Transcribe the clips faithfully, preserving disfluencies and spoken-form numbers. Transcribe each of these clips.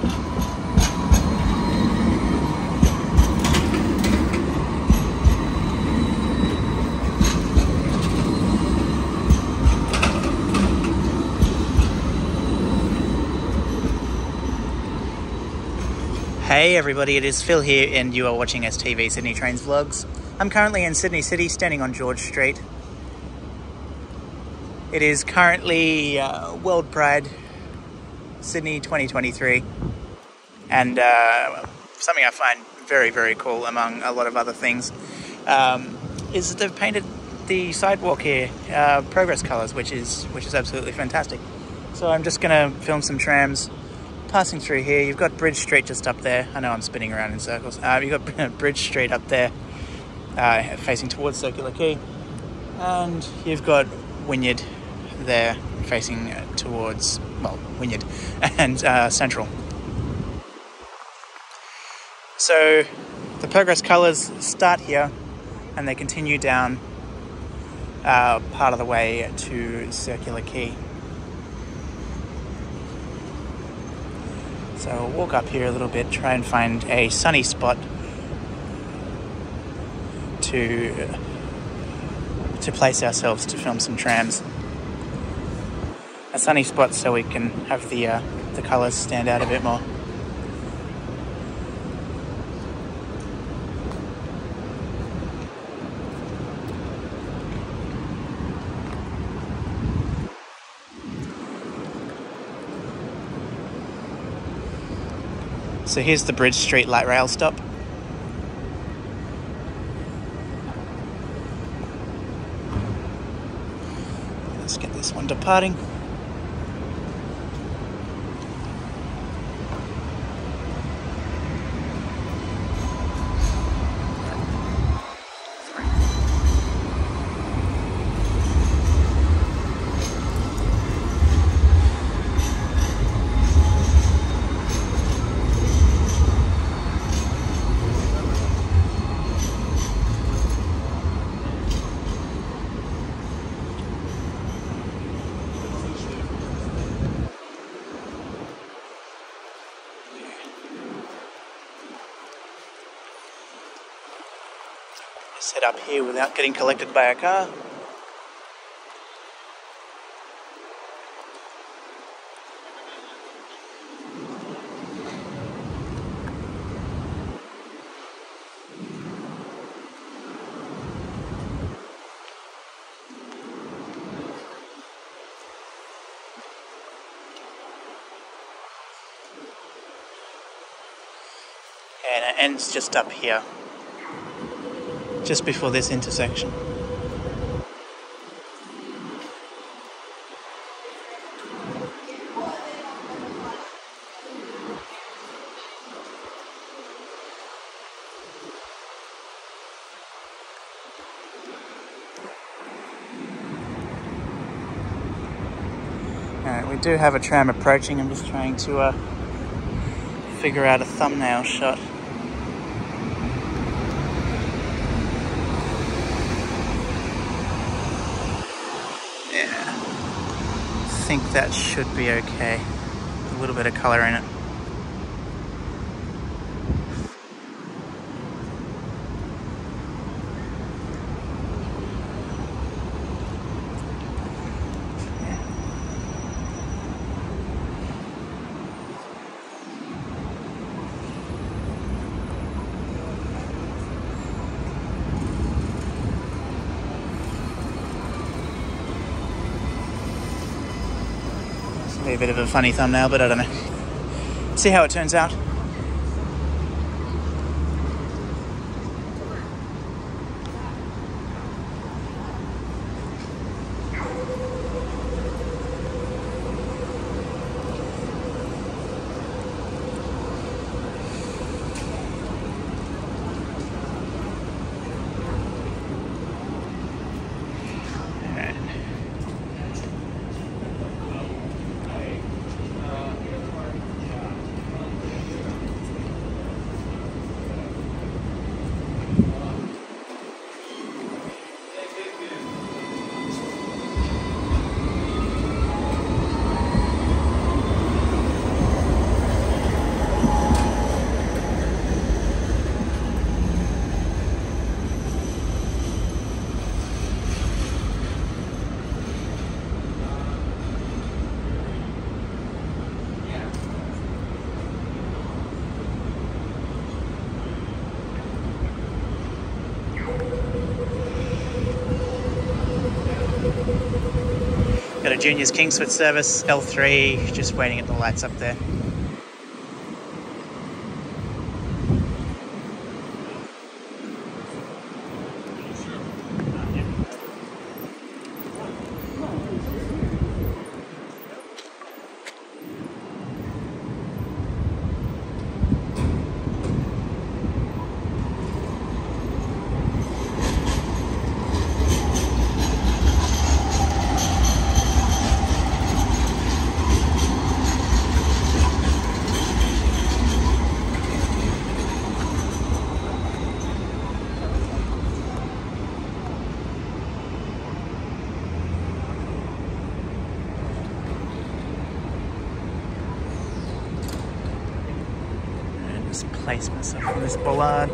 Hey everybody, it is Phil here and you are watching S T V Sydney Trains Vlogs. I'm currently in Sydney City, standing on George Street. It is currently uh, World Pride Sydney twenty twenty-three, and uh, something I find very, very cool among a lot of other things um, is that they've painted the sidewalk here uh, progress colours, which is which is absolutely fantastic. So I'm just going to film some trams passing through here. You've got Bridge Street just up there. I know I'm spinning around in circles. Uh, you've got Bridge Street up there, uh, facing towards Circular Quay, and you've got Wynyard there, facing towards, well, Wynyard and uh, Central. So the progress colours start here, and they continue down uh, part of the way to Circular Quay. So we'll walk up here a little bit, try and find a sunny spot to to place ourselves to film some trams. A sunny spot so we can have the uh, the colours stand out a bit more. So here's the Bridge Street light rail stop. Let's get this one departing. Set up here without getting collected by a car. And it ends just up here, just before this intersection. Alright, we do have a tram approaching. I'm just trying to uh, figure out a thumbnail shot. I think that should be okay. A little bit of colour in it. Be a bit of a funny thumbnail, but I don't know. See how it turns out. got a Juniors Kingsford service, L three, just waiting at the lights up there. Place myself on this bollard.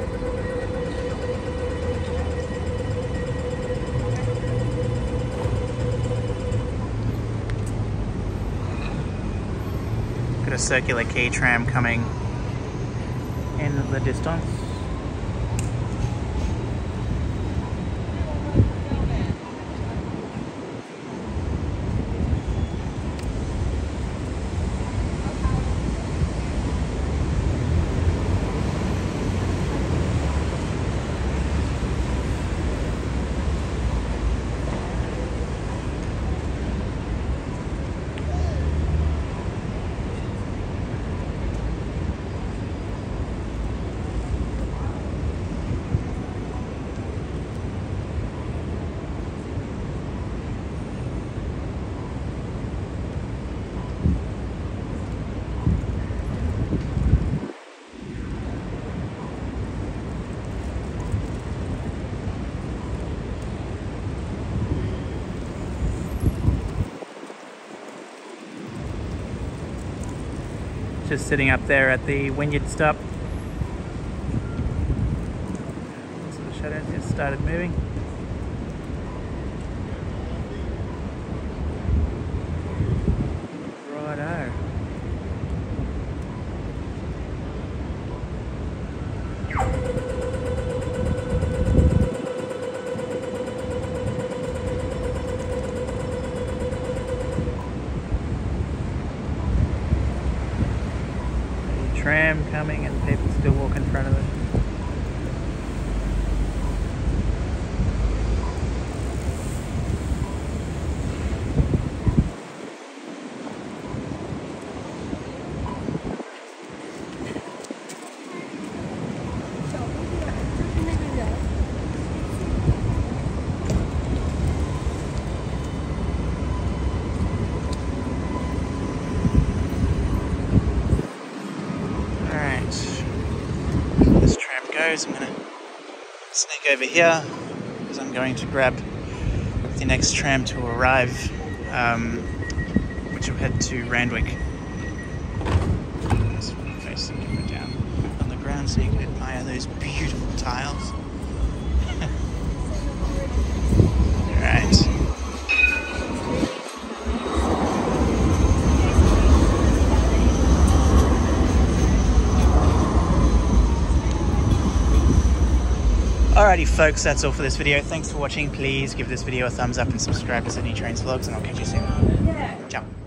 Got a circular quay tram coming in the distance. Just sitting up there at the Wynyard stop. So the shadows just started moving. Righto. Tram coming and people still walk in front of it. I'm going to sneak over here because I'm going to grab the next tram to arrive, um, which will head to Randwick. Just face the camera down on the ground so you can admire those beautiful tiles. Alright. Alrighty folks, that's all for this video. Thanks for watching. Please give this video a thumbs up and subscribe to Sydney Trains Vlogs, and I'll catch you soon. Ciao.